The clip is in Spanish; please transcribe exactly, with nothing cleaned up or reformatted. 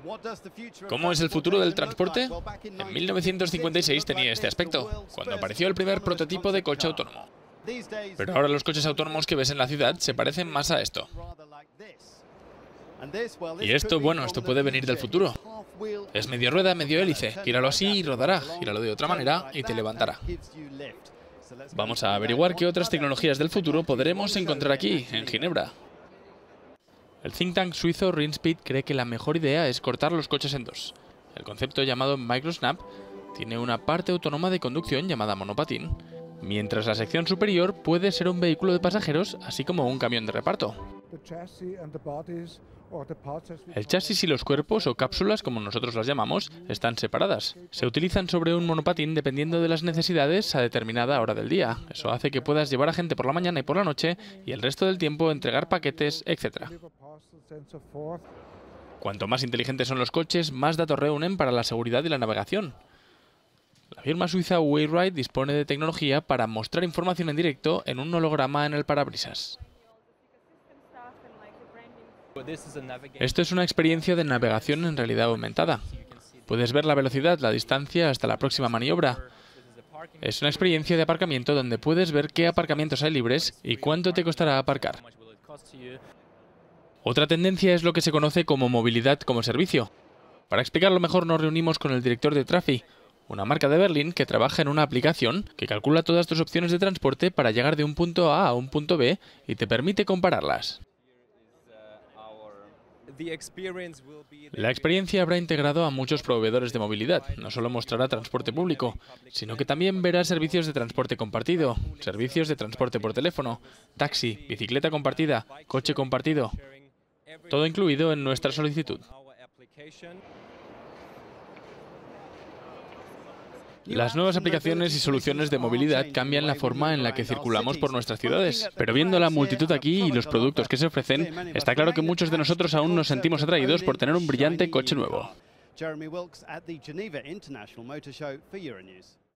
¿Cómo es el futuro del transporte? En mil novecientos cincuenta y seis tenía este aspecto, cuando apareció el primer prototipo de coche autónomo. Pero ahora los coches autónomos que ves en la ciudad se parecen más a esto. Y esto, bueno, esto puede venir del futuro. Es medio rueda, medio hélice. Gíralo así y rodará. Gíralo de otra manera y te levantará. Vamos a averiguar qué otras tecnologías del futuro podremos encontrar aquí, en Ginebra. El think tank suizo Rinspeed cree que la mejor idea es cortar los coches en dos. El concepto llamado Microsnap tiene una parte autónoma de conducción llamada monopatín, mientras la sección superior puede ser un vehículo de pasajeros, así como un camión de reparto. El chasis y los cuerpos, o cápsulas como nosotros las llamamos, están separadas. Se utilizan sobre un monopatín dependiendo de las necesidades a determinada hora del día. Eso hace que puedas llevar a gente por la mañana y por la noche y el resto del tiempo entregar paquetes, etcétera. Cuanto más inteligentes son los coches, más datos reúnen para la seguridad y la navegación. La firma suiza Wayride dispone de tecnología para mostrar información en directo en un holograma en el parabrisas. Esto es una experiencia de navegación en realidad aumentada. Puedes ver la velocidad, la distancia hasta la próxima maniobra. Es una experiencia de aparcamiento donde puedes ver qué aparcamientos hay libres y cuánto te costará aparcar. Otra tendencia es lo que se conoce como movilidad como servicio. Para explicarlo mejor nos reunimos con el director de Trafi, una marca de Berlín que trabaja en una aplicación que calcula todas tus opciones de transporte para llegar de un punto A a un punto B y te permite compararlas. La experiencia habrá integrado a muchos proveedores de movilidad. No solo mostrará transporte público, sino que también verá servicios de transporte compartido, servicios de transporte por teléfono, taxi, bicicleta compartida, coche compartido. Todo incluido en nuestra solicitud. Las nuevas aplicaciones y soluciones de movilidad cambian la forma en la que circulamos por nuestras ciudades. Pero viendo la multitud aquí y los productos que se ofrecen, está claro que muchos de nosotros aún nos sentimos atraídos por tener un brillante coche nuevo.